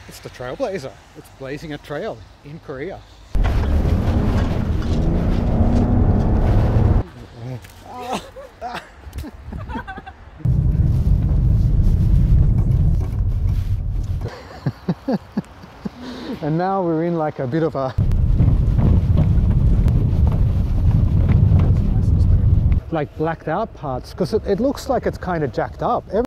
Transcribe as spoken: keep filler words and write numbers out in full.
It's the Trailblazer. It's blazing a trail in Korea. And now we're in like a bit of a like blacked out parts, because it, it looks like it's kind of jacked up.